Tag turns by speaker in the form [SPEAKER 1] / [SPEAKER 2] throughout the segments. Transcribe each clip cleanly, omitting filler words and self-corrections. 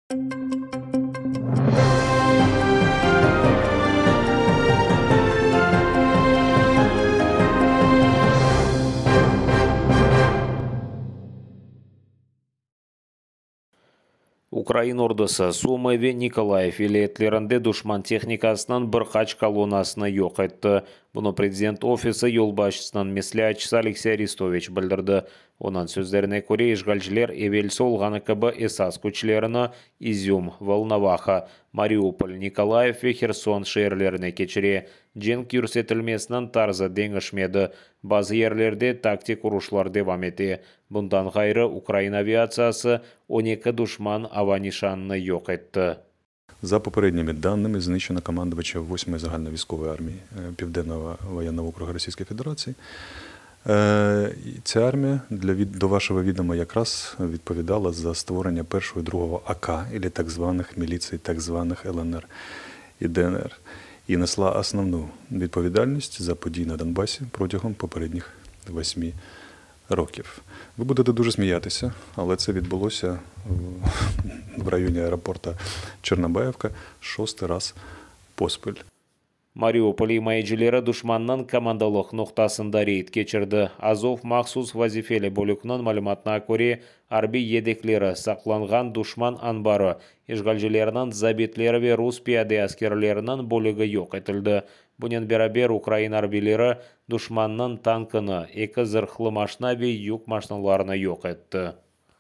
[SPEAKER 1] Украин ордысы Сумы ве Николаев елетлерінде душман техникасынан бір қач колоннасына yok etті. Бұны президент офисі елбашысынан меслячысы Алексей Арестович білдірді. Онан сөздеріне көре ешғалжілер евелсі олғаны кібі эсас күчлеріні Изюм, Волноваха, Мариуполь, Николаев ве Херсон шерлеріне кечіре. Женг көрсетілмесінен тарзы деңішмеді. Базы ерлерде тактик ұрушылар девам ете. Бұндан ғайры Украин авиациясы 12 душман аванішанны yok etті.
[SPEAKER 2] За попередніми даними, знищено командувача 8-ї загальновійськової армії Південного воєнного округу Російської Федерації. Ця армія, до вашого відома, якраз відповідала за створення 1-го і 2-го АК, або так званих міліцій, так званих ЛНР і ДНР. І несла основну відповідальність за події на Донбасі протягом попередніх 8 років. Ви будете дуже сміятися, але це відбулося в районі аеропорту Чорнобаївка 6-й раз поспіль.
[SPEAKER 1] Мариуполь майжилері душманнан командалық нұқтасында рейд кечірді. Азов мақсус вазифелі бөлікнің мәліметіне көре арби едеклері сақланған душман анбары ешғалжелерінің забитлері ве рус пияде әскерлерінің бөлігі yok етілді. Бұнен берабер Украин арбилері душманның танкыны 2 зырхлы машина ве юк машиналарына yok етті.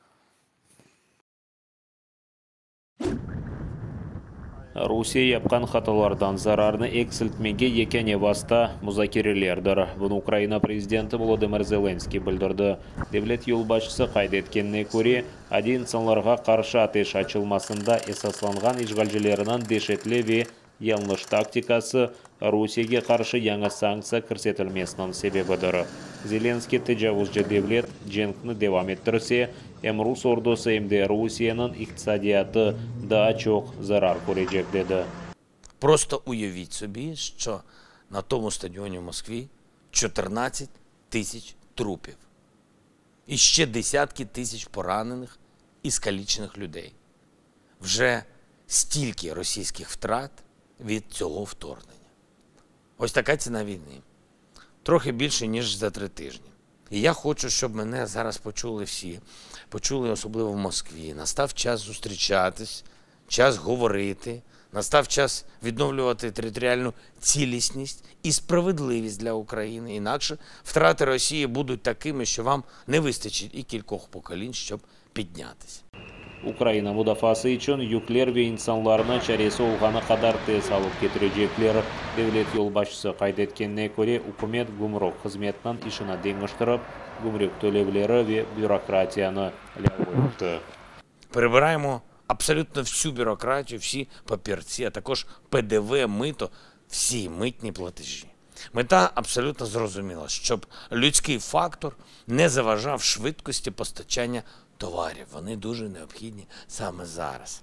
[SPEAKER 1] Русия япқан қаталардан зарарны эксілтмеге екене баста музакирелердір. Бұны Украина президенті Володимир Зеленский білдірді. Devlet yolbaşısı қайдеткеніне көре, один санларға қаршы атеш açılmasында esaslanған işgalcilerinden дешетле ве yanlış тактикасы Русияге қаршы яңа санкция кірсетілмесінің себебідір. Зеленский тежавузжы devlet женкні девам еттірсе, Рус ордосы емде Русияның иқтисадияты да çok зарар көрежек деді.
[SPEAKER 3] Просто уявіть собі, що на тому стадіоні в Москві 14 тисяч трупів. І ще десятки тисяч поранених і скалічених людей. Вже стільки російських втрат від цього вторгнення. Ось така ціна війни. Трохи більше, ніж за 3 тижні. І я хочу, щоб мене зараз почули всі. Почули особливо в Москві. Настав час зустрічатись, час говорити. Настав час відновлювати територіальну цілісність і справедливість для України. Інакше втрати Росії будуть такими, що вам не вистачить і кількох поколінь, щоб піднятися.
[SPEAKER 1] Украина мудafası için yüklер ve insanlarına çaresi olğana kadar tez alıp getirecekler. Devlet yolbaşısı kaydetkenine göre hükümet gümrük hizmetinden işine dengiştirip, gümrük төлевлері ve бюрократияны лягують.
[SPEAKER 3] Перебираємо абсолютно всю бюрократію, всі папірці, а також ПДВ, мито, всі митні платежі. Мета абсолютно зрозуміла, щоб людський фактор не заважав швидкості постачання товарів. Вони дуже необхідні саме зараз.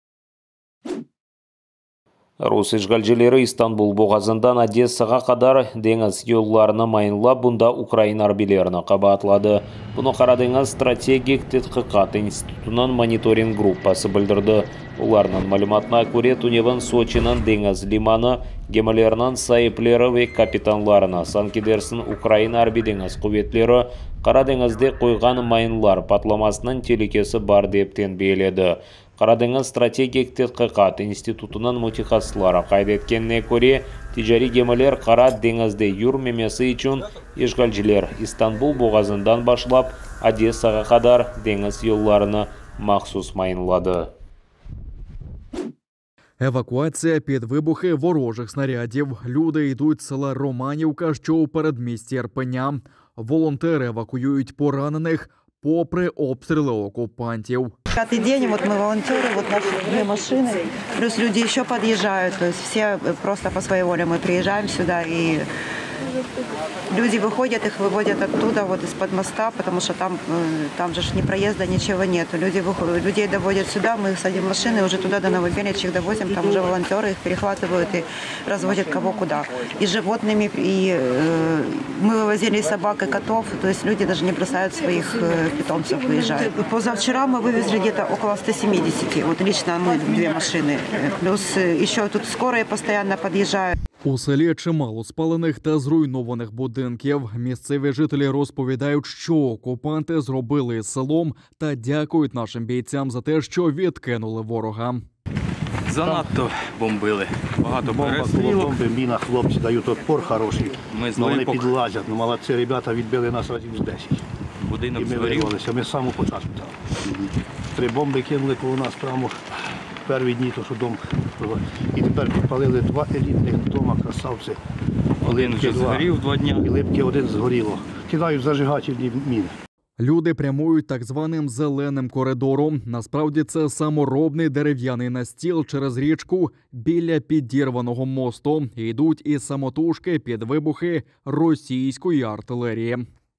[SPEAKER 1] Rus işgalcileri İstanbul boğazından Одессаға kadar deniz yollarını mayınlап, bunda Ukrain arbilerini qabatladı. Bunu Karadeniz Stratejik Tədqiqat İnstitutunun monitoring gruppası bildirdi. Ularının malumatına göre Tunev'in Soçi'nin deniz limanı gemilerinin sahipleri ve kapitanlarına sanki dersin Ukrain arbi deniz kuvvetleri Karadeniz'de koygan mayınlar patlamasının tehlikesi var dep tenbiyeledi. Karadeniz Stratejik Tədqiqat İnstitutunun mütəxəssisləri qaydetkenine göre ticari gemiler Kara Deniz'de yürümemesi için işgalciler İstanbul boğazından başlap Одессаға kadar deniz yollarını махсус mayınladı.
[SPEAKER 4] Евакуація під вибухи ворожих снарядів. Люди йдуть з села Романівка, що у передмісті Ірпеня. Волонтери евакуюють поранених попри обстріли окупантів.
[SPEAKER 5] 5-й день, вот мы волонтеры, вот наши 2 машины, плюс люди еще подъезжают, то есть все просто по своей воле мы приезжаем сюда и Люди выходят, их выводят оттуда, вот из-под моста, потому что там же ж ни проезда, ничего нет. Людей доводят сюда, мы садим машины, уже туда до Новобельничек довозим, там уже волонтеры их перехватывают и разводят кого куда. И животными, и мы вывозили собак и котов, то есть люди даже не бросают своих питомцев, выезжают. Позавчера мы вывезли где-то около 170, вот лично мы 2 машины, плюс еще тут скорые постоянно подъезжают.
[SPEAKER 4] У селі чимало спалених та зруйнованих будинків. Місцеві жителі розповідають, що окупанти зробили з селом та дякують нашим бійцям за те, що відкинули ворога.
[SPEAKER 6] Занадто бомбили. Багато
[SPEAKER 7] Бомба,
[SPEAKER 6] перестрілок.
[SPEAKER 7] бомби, міна, хлопці дають отпор хороший.
[SPEAKER 6] Ми з
[SPEAKER 7] Ну, вони
[SPEAKER 6] Липок.
[SPEAKER 7] підлазять. Ну, молодці, ребята відбили нас разів з 10.
[SPEAKER 6] Будинок
[SPEAKER 7] І ми
[SPEAKER 6] згорів.
[SPEAKER 7] вирвалися, ми з самого початку там. 3 бомби кинули коло нас прямо в перші дні, то що дом. І тепер підпалили 2 елітних дома, красавці.
[SPEAKER 6] Один вже згорів 2 дня.
[SPEAKER 7] І Липки 1 згоріло. Кидають зажигательні міни.
[SPEAKER 4] Люди прямують так званим зеленим коридором. Насправді це саморобний дерев'яний настіл через річку біля підірваного мосту. Йдуть і самотужки під вибухи російської артилерії.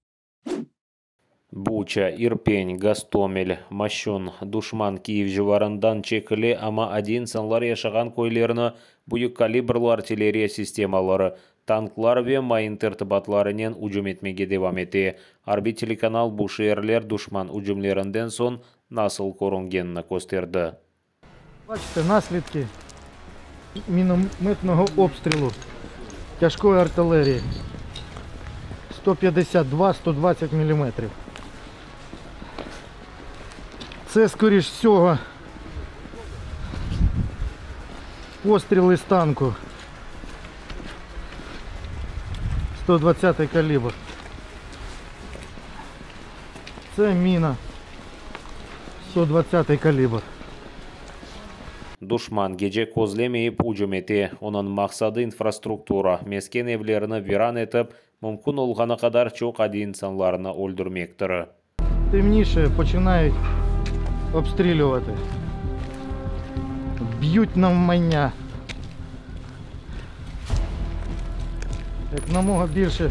[SPEAKER 1] Буча, Ирпень, Гастомель, Мащун, Душман, Киев жеварындан чекілі ама один санлар яшаған көйлеріні бұйық калибрлы артиллерия системалары, танклар ве майын тіртібатларынен ұжым етмеге девам ете. Арби телеканал Бушерлер душман ұжымлерінден сон насыл корунгенні көстерді.
[SPEAKER 8] Бачите, наслідки мінометного обстрілу тяжкої артилерії 152-120 мм. Це, скоріш всього, постріли з танку 120 калібр. Це міна 120 калібр.
[SPEAKER 1] Душман геже көзлемейіп ұжым ете. Оның мақсады инфраструктура. Мескен евлеріні виран етіп, мүмкін олғаны қадар чоқ адин санларыны өлдірмектірі.
[SPEAKER 8] Темніше починають обстрілювати. Б'ють навмання. Як намога більше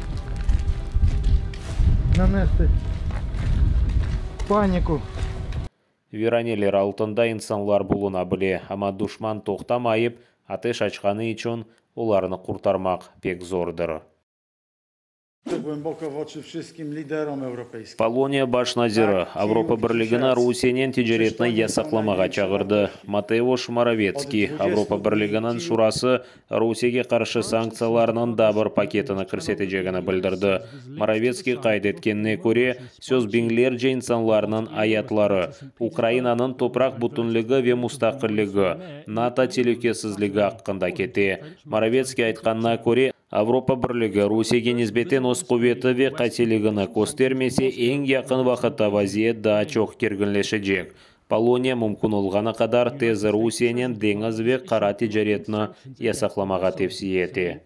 [SPEAKER 8] нанести паніку.
[SPEAKER 1] Виранелер алтында инсанлар болуна біле, ама душман тоқтамайып, атеш açқаны için оларыны құртармақ пек зордыр.
[SPEAKER 9] Głęboko w oczy wszystkim liderom europejskim.
[SPEAKER 1] Полония баш назиры Авропа бірлігіні Русиянен тежеретіні ясақламаға чағырды. Матеуш Моровецкий Авропа бірлігінің шурасы Русияге қаршы санкцияларының дабыр пакетіні кірсетежегіні білдірді. Моровецкий қайдеткеніне көре, сөз беңлер же инсанларының аятлары, Украинаның топрақ бұтынлігі ве мұстақырлігі, НАТО телекесізлігі аққында кете. Моровецкий айтқанына көре, Авропа бірлігі Русияге низбетен өз құветі ве қателігіні көстермесе ең яқын вақытта вазиет да чоқ кергінлешіджек. Полония мүмкін олғаны қадар тез Русиянен деңіз ве қара тежаретіні ясақламаға тепсиеті.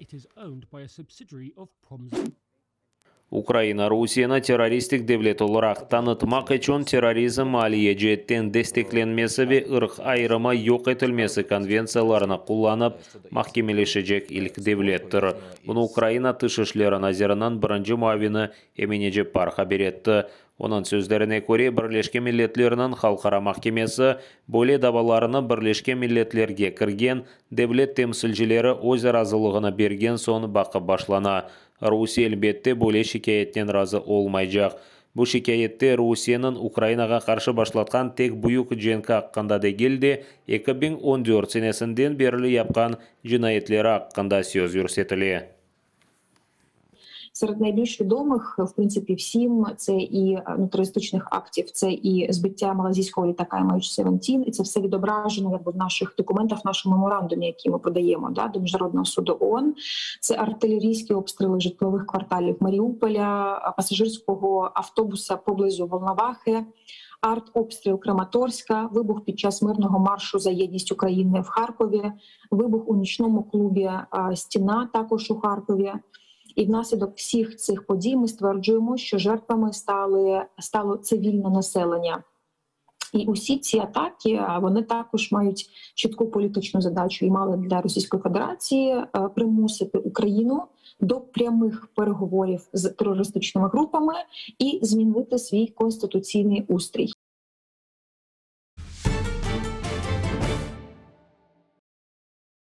[SPEAKER 1] Украина Русияны террористик девлет olarak tanıtmak için terrorizm aliyetten desteklenmesi ve ırk ayrımı yok etilmesi konvensiyalarını kullanıp mahkemeleşecek ilk devlettir. Bunu Ukraina Dışişleri Nazirinin birinci muavini Emine Cepar haber etti. Onun sözlerine göre Birleşken Milletlerinin Halkara Mahkemesi böyle davalarını Birleşken Milletlerge kirgen devlet temsilcileri öz razılığını bergen son bakıp başlana. Rusiya elbette böyle şikayetten razı olmayacak. Bu şikayette Rusiyanın Ukraynaga karşı başlatkan tek büyük cenki hakkında da geldi. 2014 senesinden beri yapkan cinayetleri hakkında söz yürütülüyor.
[SPEAKER 10] Серед найбільш відомих, в принципі, всім, це і терористичних актів, це і збиття малайзійського літака MH17, і це все відображено в наших документах, в нашому меморандумі, який ми подаємо до Міжнародного суду ООН. Це артилерійські обстріли житлових кварталів Маріуполя, пасажирського автобуса поблизу Волновахи, артобстріл Краматорська, вибух під час мирного маршу за єдність України в Харкові, вибух у нічному клубі «Стіна» також у Харкові. І внаслідок всіх цих подій ми стверджуємо, що жертвами стало цивільне населення. І усі ці атаки, вони також мають чітку політичну задачу і мали для Російської Федерації примусити Україну до прямих переговорів з терористичними групами і змінити свій конституційний устрій.